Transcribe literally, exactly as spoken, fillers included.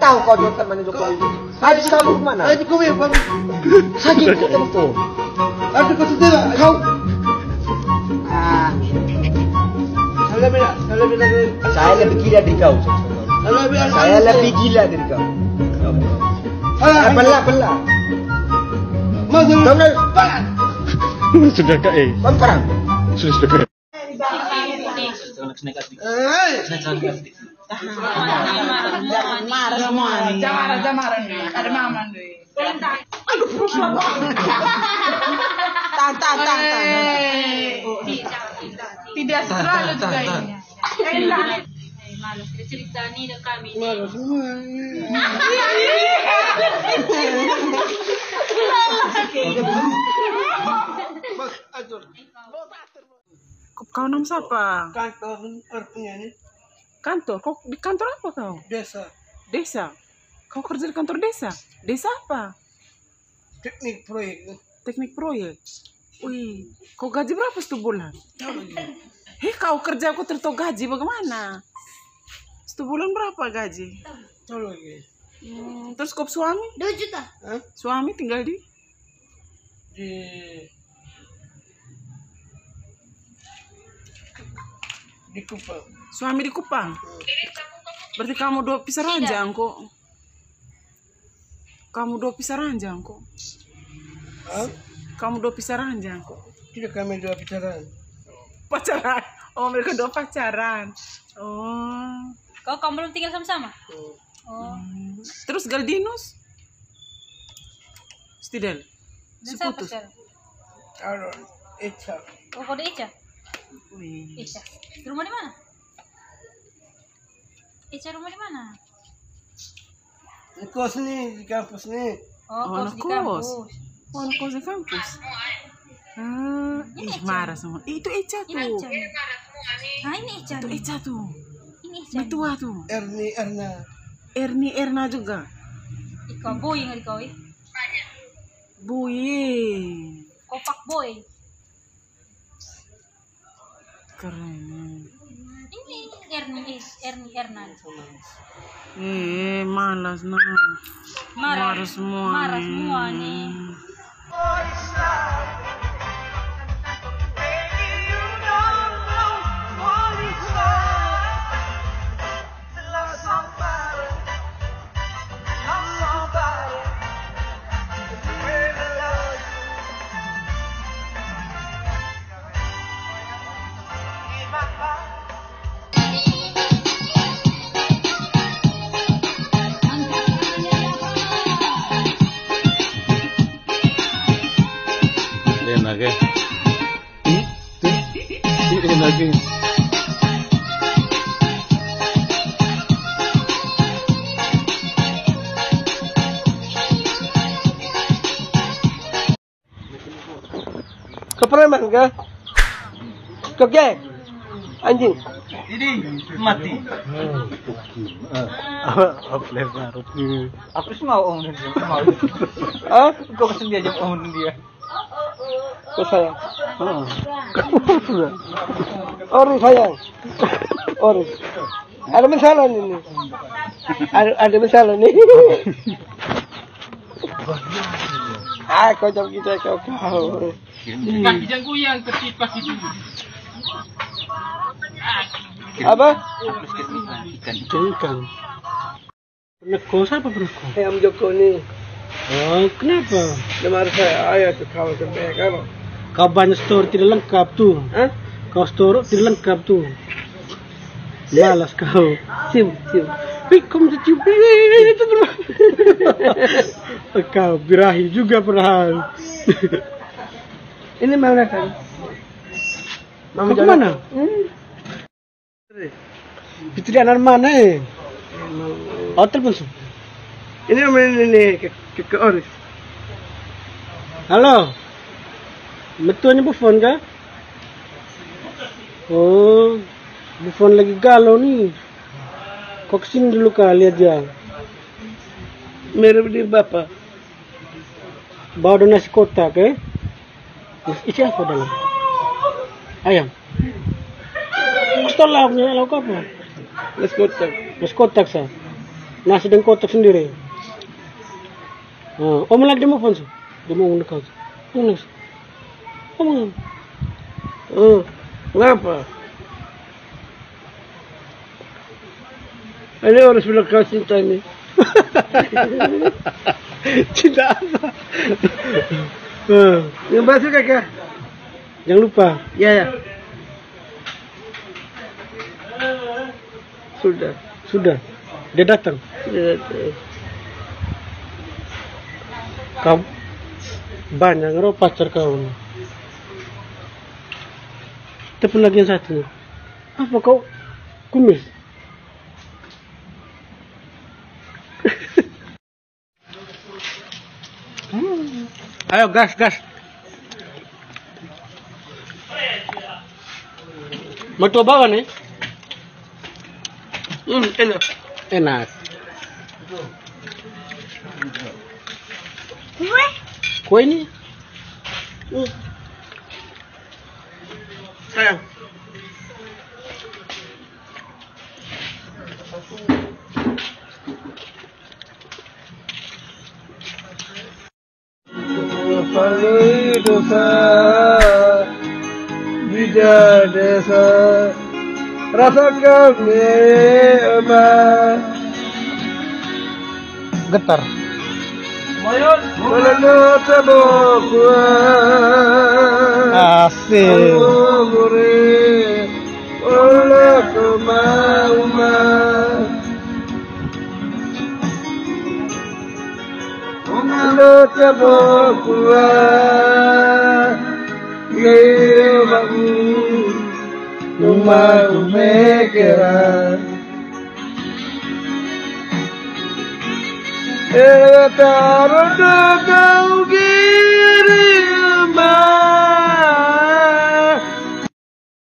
Tahu kau tuh teman Jokowi. Habis kamu kemana? Ayo Jokowi, bang. Sakit ketemu tuh. Aduh, kau sudah Kau. Ah. Saya lebih, saya lebih dari. Saya lebih gila dari kau. Saya lebih gila dari kau. Eh, belah, belah. Masuk. Kamu harus perang. Sudah kak eh. Kamu perang. Sudah sudah kak. Jangan marah semua nih. Jangan marah, marah nih. Ada mama nih. Tan, tan, tan, tan. Tidak selalu juga ini. Malas cerita nih dengan kami. Malas semua. Kau nama siapa? Kantor artinya nih. Kantor? Kau di kantor apa kau? Desa. Desa? Kau kerja di kantor desa? Desa apa? Teknik proyek. Teknik proyek. Wih, kau gaji berapa satu bulan? Hei, kau kerja aku tertahu gaji bagaimana? Satu bulan berapa gaji? Tahu lagi. Hmm, terus kau suami? Dua juta. Hah? Suami tinggal di? Di di Kupang. Suami di Kupang. Berarti kamu dua pisah ranjang kok. Kamu dua pisah ranjang kok. Hah? Kamu dua pisah ranjang kok. Tidak, kami dua pacaran. Pacaran. Oh, mereka dua pacaran. Oh. Kau kamu belum tinggal sama-sama? Oh. Oh. Hmm. Terus Galdinus? Stidel. Dan siapa Seputus. sekarang? Aaron, Echa. Oh, kau di Ica? Wih. Ica. Rumah di mana? Ica rumah di mana? Di kos nih, di kampus nih. Oh, Oh, kos anak di kos. kampus. Oh, anak kos di kampus. Ah, Ini ih Eca. marah semua. Ih, itu Eca tuh. Ini Ica. nih. Nah, ini Ica. Itu nih. Eca tuh. Ini Ica. nih. Betua tuh. Erni, Erna. Erni Erna juga. Ikaw boy nga ikaw eh. Buye. Kopak boy. Keren. Ini Erni Erni Ernan. Eh, malas nah. Marah. Marah semua. Marah nih. semua nih. Enak ya. Enak ya. Kepreman kah? Kegek? Anjing? Ini mati. Aku sih mau omongin dia. Mau. Hah? Kau kesini dia jam omongin dia. Kau sayang? Ori sayang? Ori. Ada masalah ini. Ada, ada masalah nih. Ah, kau jam kita kau kau. Kaki jangku yang ketipas itu. Apa? Ikan. Penekos apa penekos? Ayam Joko nih. Oh, kenapa? Lemar saya ayah tuh kau sampai kalau. Kau banyak store tidak lengkap tuh. Hah? Kau store tidak lengkap tuh. Malas kau. Sim, sim. Wih, kamu tercium. Itu kau birahi juga perlahan. Ini mana kan? Mau ke mana? Hmm. Itu di anak mana eh? Oh, telepon su. Ini namanya ini ke ke, ke Oris. Halo. Betuanya Buffon kah? Oh, Buffon lagi galau nih. Kau kesini dulu kah, lihat ya. Mirip di bapak. Bawa ada nasi kotak eh? Isi apa dalam? Ayam. Kau tahu lauknya, lauk apa? Let's go tak. Nasi kotak sah. nasi dan kotak sendiri. Nah, om lagi demo phone sih, demo ngomong kau. Ngomong, ngomong. Oh, ngapa? Ini harus bilang kau cinta ini. Cinta apa? Hmm. Yang bahasa kakak? Jangan lupa. Ya, ya. Sudah. Sudah. Dia datang. Sudah datang. Kamu banyak ngerok pacar kau nih. Tapi lagi yang satunya. Apa kau kumis? Hmm. Ayo gas gas. Mertua bawa nih. Hmm, enak. Enak. Kue? Kue ini? Hmm. Sayang. Palui dosa Bija desa Rasakan nikmat Getar. Melana tabokwa Asik. Al-Mughri Wala kemauma Melana tabokwa Gaimamu Rumah umekera Taruh kau